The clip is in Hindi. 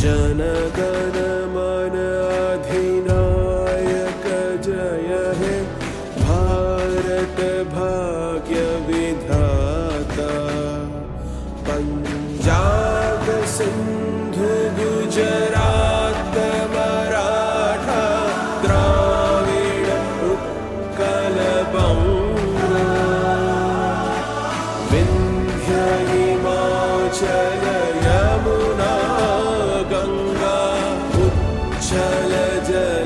जनगण मन अधिनायक जय हे भारत भाग्य विधाता। पंजाब सिंधु गुजरात मराठा द्राविड़ उत्कल बंग विंध्य हिमाचल यमुना गंगा उच्छल जल